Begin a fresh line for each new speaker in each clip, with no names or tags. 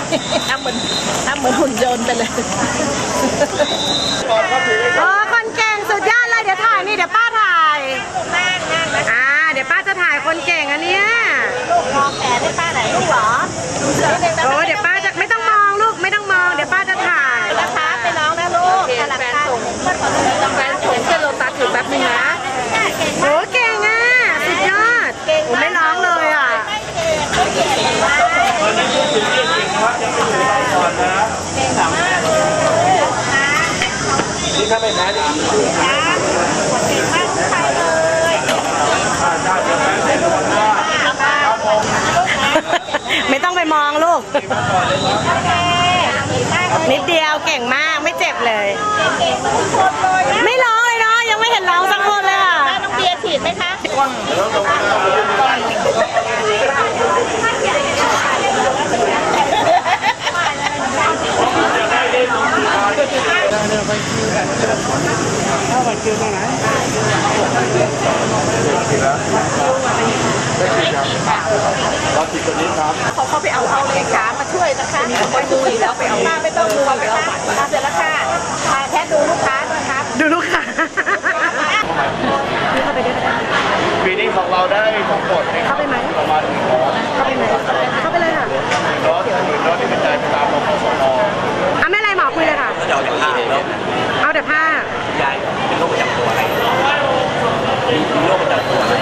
ทำเหมือนหุ่นยนต์ไปเลย
อ๋อคนเก่งสุดยอดเลยเดี๋ยวถ่ายนี่เดี๋ยวป้าถ่ายเดี๋ยวป้าจะถ่ายคนเก่งอันเนี้ย
ลูกมองแผลได้ป้าไหนลูกหรอ
โอ้เดี๋ยวป้าจะไม่ต้องมองลูกไม่ต้องมองเดี๋ยวป้าจะถ่าย
นะคะไปน้องนะลูกแฟนส่งเส้นโลตัสอยู่แป๊บนึงนะ
โอ้เก่งอ่ะสุดยอดไม่ร้องเลยอ่ะ
นี่ถ้าไม่แพ้นี่
ไม่ต้องไปมองลูกนิดเดียวเก่งมากไม่เจ็บเลยไม่ร้องเลยเนาะยังไม่เห็นร้องสักคนเลยค่ะ
น้องเบียร์ฉีดไหมคะ
เข้าไปเจอตรงไหนเราติดตัวนี้ครับ
เขาไปเอาเลขามาช่วยนะคะไปดูอีกแล้วไปเอาป้าไม่ต้องดูนะคะเสร็จแล้วค่ะแค่ดูลูกค้าด้วยครับ
ดูลูกค้า
ปีนี้ของเราได้ของกด
เข้าไปไหม
ประมาณ
เข้าไปไหมเข้าไปเลยค่ะ
รถที่กระจายไปตามโรงพยาบาล
ไม่ไรหมอคุยเลยค่ะ
ก็จะเอาแต่ผ้า
เอาแต่ผ้
ายายเป็นโรคประจำตัวอะไรมีโรคประจำตัวอะไร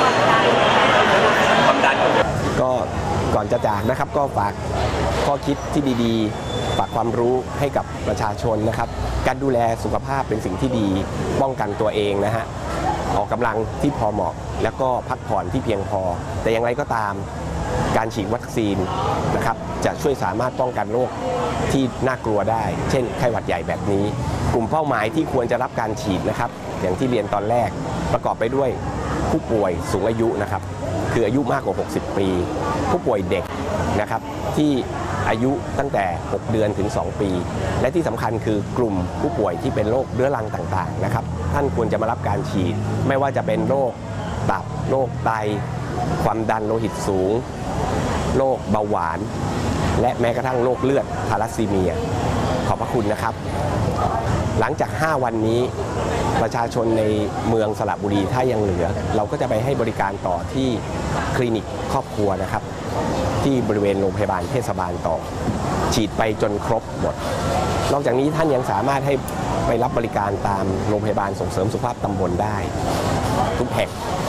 ความดัน
ก็ก่อนจะจากนะครับก็ฝากข้อคิดที่ดีๆฝากความรู้ให้กับประชาชนนะครับการดูแลสุขภาพเป็นสิ่งที่ดีป้องกันตัวเองนะฮะออกกำลังที่พอเหมาะแล้วก็พักผ่อนที่เพียงพอแต่อย่างไรก็ตามการฉีดวัคซีนนะครับจะช่วยสามารถป้องกันโรคที่น่ากลัวได้เช่นไข้หวัดใหญ่แบบนี้กลุ่มเป้าหมายที่ควรจะรับการฉีดนะครับอย่างที่เรียนตอนแรกประกอบไปด้วยผู้ป่วยสูงอายุนะครับคืออายุมากกว่า60ปีผู้ป่วยเด็กนะครับที่อายุตั้งแต่6เดือนถึง2ปีและที่สำคัญคือกลุ่มผู้ป่วยที่เป็นโรคเรื้อรังต่างๆนะครับท่านควรจะมารับการฉีดไม่ว่าจะเป็นโรคตับโรคไตความดันโลหิตสูงโรคเบาหวานและแม้กระทั่งโรคเลือดทาลัสซีเมียขอบพระคุณนะครับหลังจาก5วันนี้ประชาชนในเมืองสระบุรีถ้ายังเหลือเราก็จะไปให้บริการต่อที่คลินิกครอบครัวนะครับที่บริเวณโรงพยาบาลเทศบาลต่อฉีดไปจนครบหมดนอกจากนี้ท่านยังสามารถให้ไปรับบริการตามโรงพยาบาลส่งเสริมสุขภาพตำบลได้ทุกแห่ง